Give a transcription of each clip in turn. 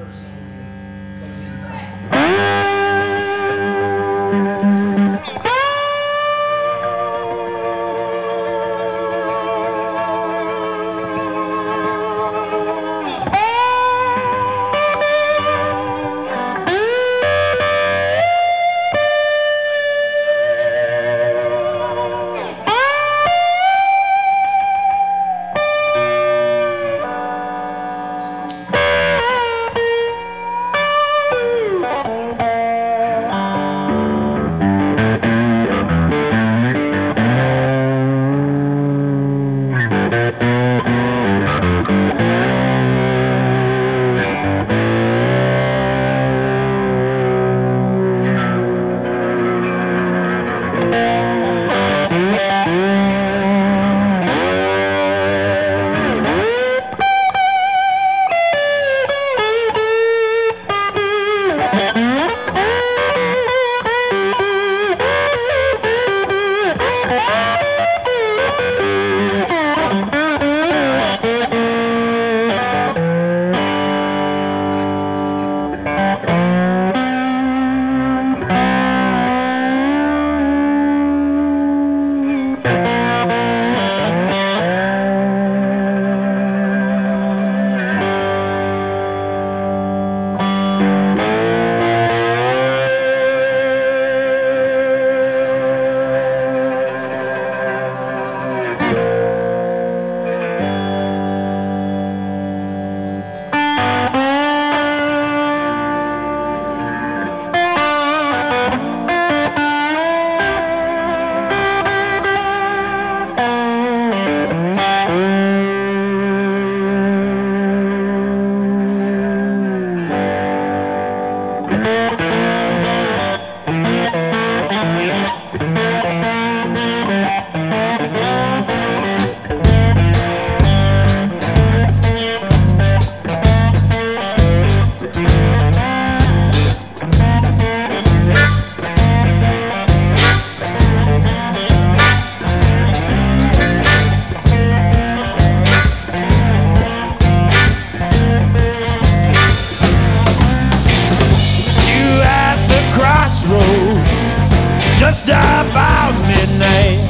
just about midnight.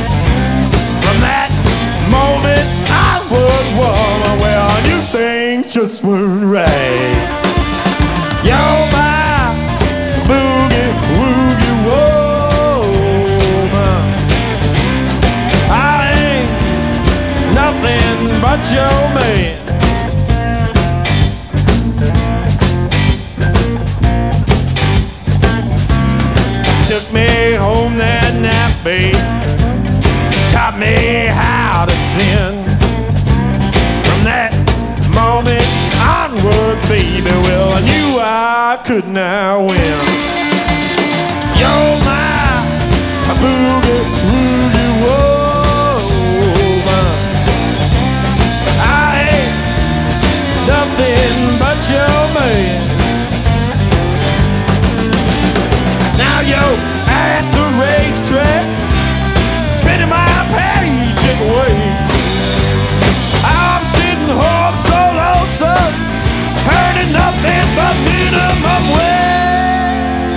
From that moment onward, woman, well, new things just weren't right. You're my boogie woogie woman. I ain't nothing but your man. Took me home that night, babe. Taught me how to sin. From that moment onward, baby, well, I knew I could not win. You're my boogie woogie woman. I ain't nothing but your man. Now you're at the racetrack, spinning my paycheck away. I'm sitting home so lonesome, earning nothing but minimum wage.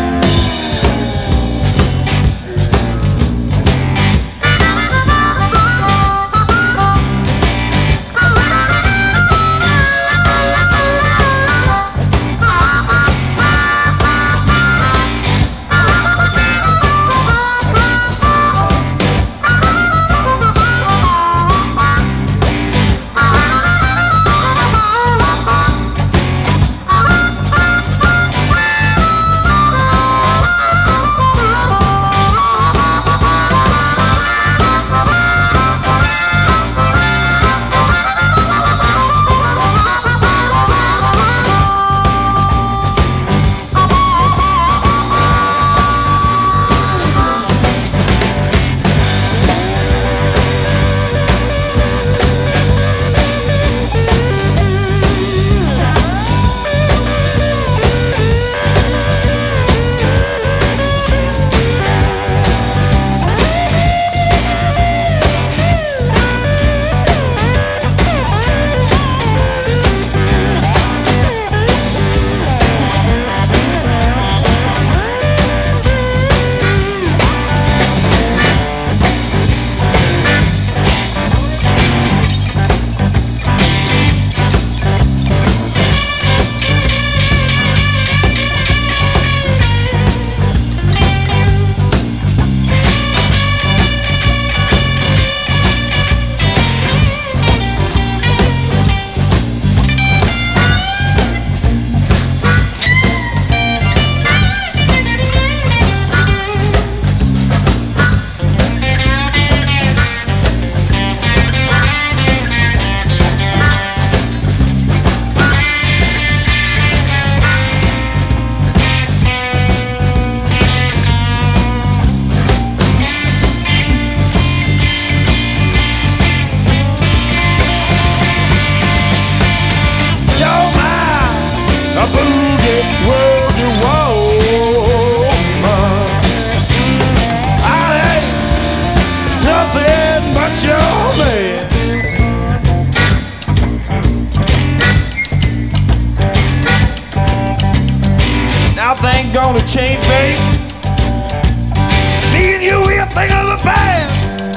gonna change, babe. Me and you, we a thing of the past.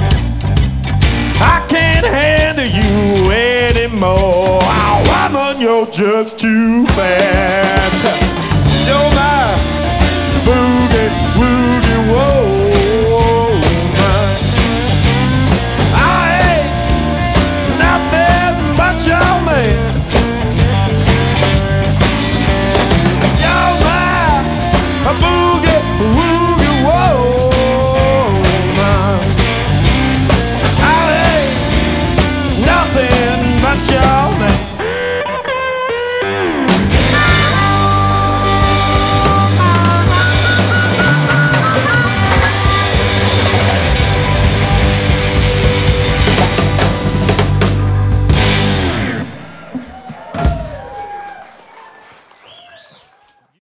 I can't handle you anymore. Oh, woman, you're just too fast.